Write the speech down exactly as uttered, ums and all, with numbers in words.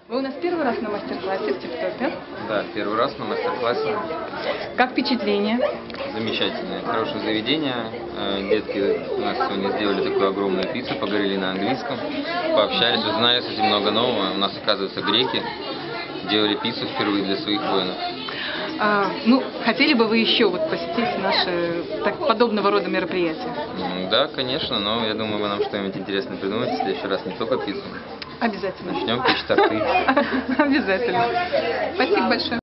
Вы у нас первый раз на мастер-классе в ТикТоке. Да, первый раз на мастер-классе. Как впечатление? Замечательное, хорошее заведение. Э, Детки у нас сегодня сделали такую огромную пиццу, поговорили на английском, пообщались, узнали совсем много нового. У нас, оказывается, греки делали пиццу впервые для своих воинов. А, ну, хотели бы вы еще вот посетить наши так, подобного рода мероприятия? М, Да, конечно, но я думаю, вы нам что-нибудь интересное придумаете в следующий раз, не только пиццу. Обязательно. Начнем печь торты. Обязательно. Спасибо большое.